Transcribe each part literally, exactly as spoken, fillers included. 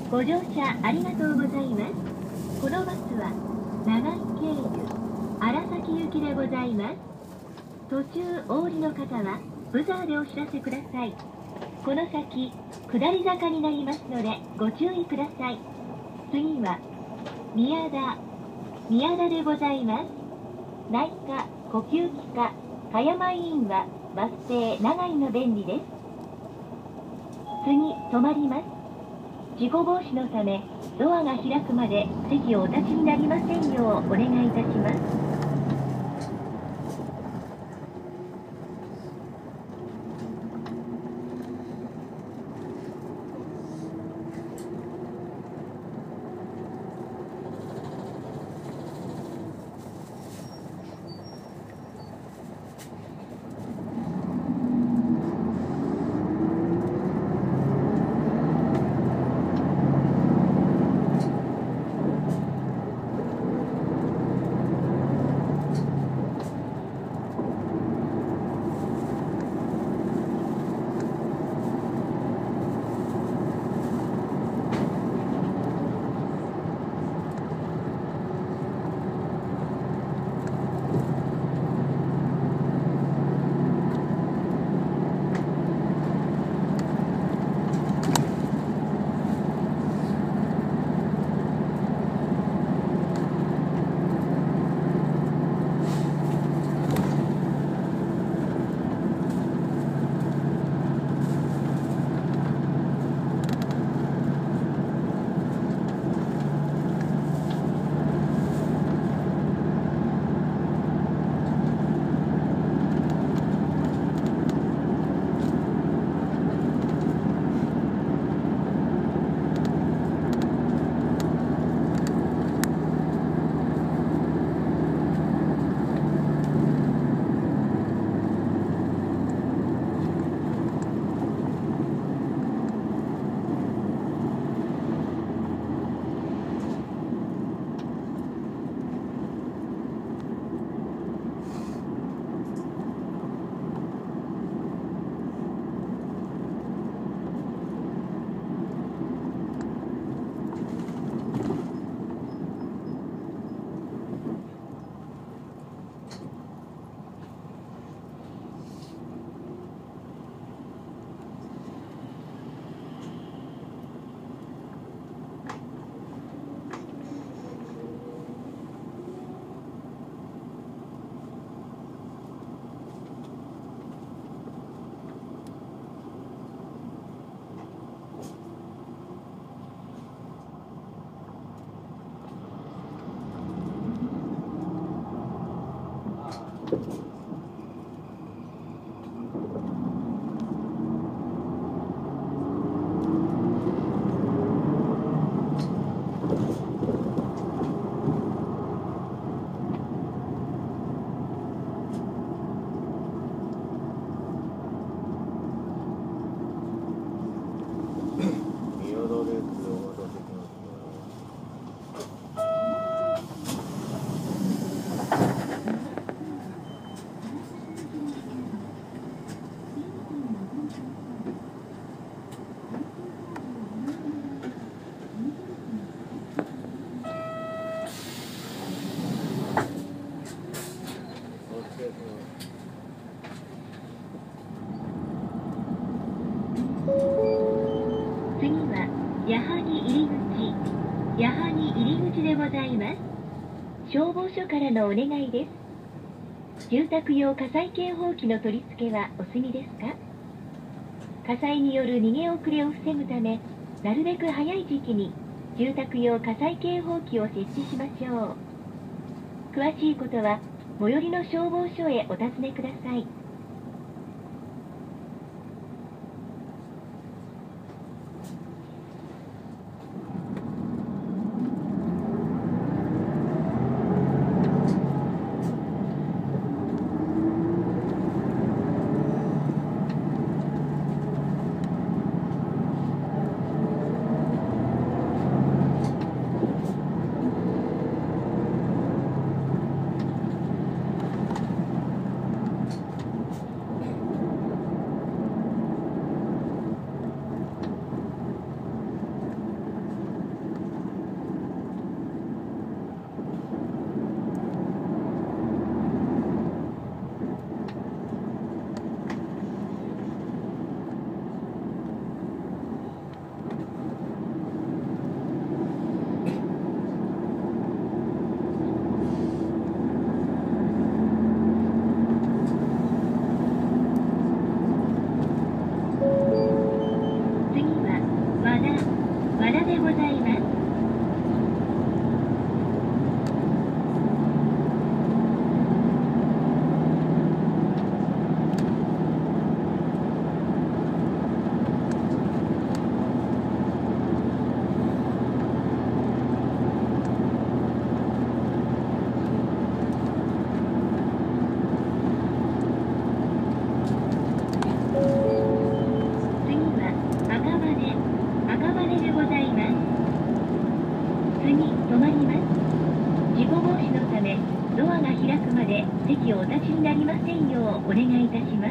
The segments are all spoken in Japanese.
ご乗車ありがとうございます。このバスは長井経由荒崎行きでございます。途中お降りの方はブザーでお知らせください。この先下り坂になりますのでご注意ください。次は宮田宮田でございます。内科呼吸器科葉山医院はバス停長井の便利です。次止まります。事故防止のためドアが開くまで席をお立ちになりませんようお願いいたします。消防署からのお願いです。住宅用火災警報器の取り付けはお済みですか？火災による逃げ遅れを防ぐため、なるべく早い時期に住宅用火災警報器を設置しましょう。詳しいことは最寄りの消防署へお尋ねください。 席をお立ちになりませんようお願いいたします。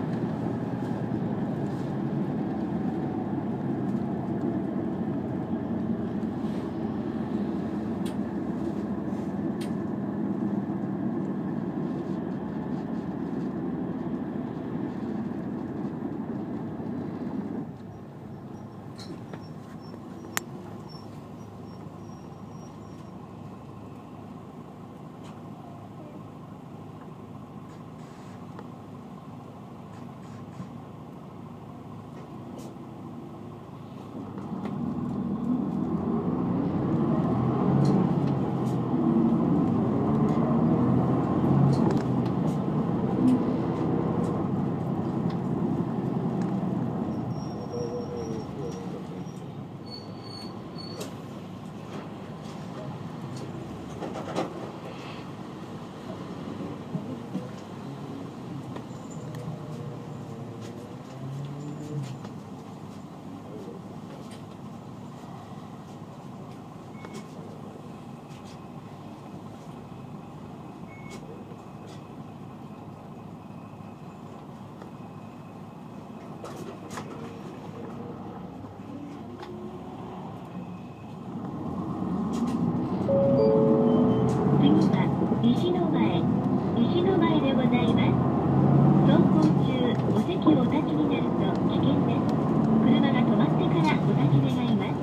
石の前、石の前でございます。走行中、お席をお立ちになると危険です。車が止まってからお立ち願います。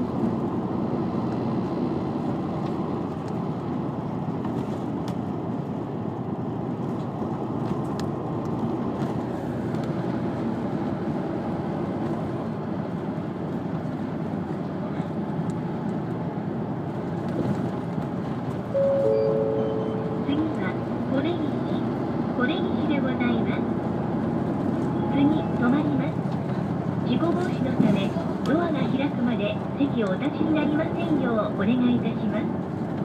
事故防止のため、ドアが開くまで席をお立ちになりませんようお願いいたします。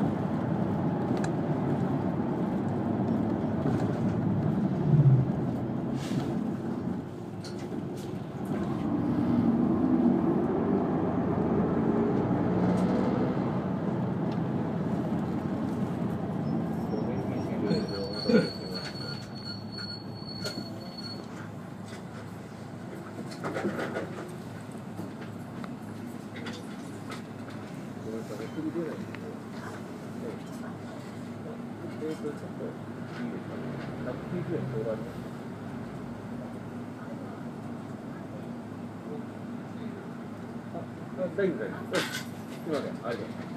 大丈夫大丈夫。すみません、ありがとうございます。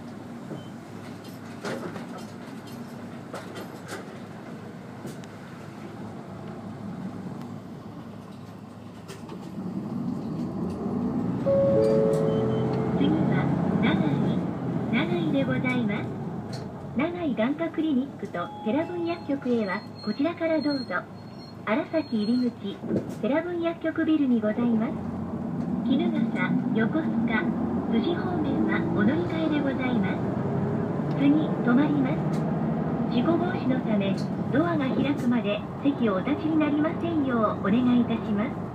次は長井、長井でございます。長井眼科クリニックと世羅分薬局へはこちらからどうぞ。荒崎入り口、世羅分薬局ビルにございます。衣笠、横須賀、辻方面はお乗り換えでございます。次、止まります。事故防止のため、ドアが開くまで席をお立ちになりませんようお願いいたします。